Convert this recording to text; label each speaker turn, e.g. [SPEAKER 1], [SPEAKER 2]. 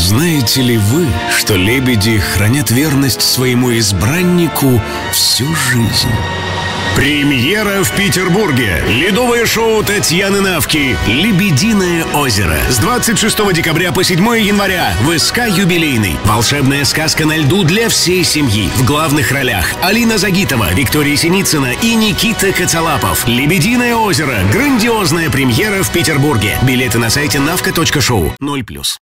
[SPEAKER 1] Знаете ли вы, что лебеди хранят верность своему избраннику всю жизнь? Премьера в Петербурге. Ледовое шоу Татьяны Навки «Лебединое озеро». С 26 декабря по 7 января в СК «Юбилейный». Волшебная сказка на льду для всей семьи. В главных ролях Алина Загитова, Виктория Синицына и Никита Коцалапов. «Лебединое озеро». Грандиозная премьера в Петербурге. Билеты на сайте navka.show. 0+.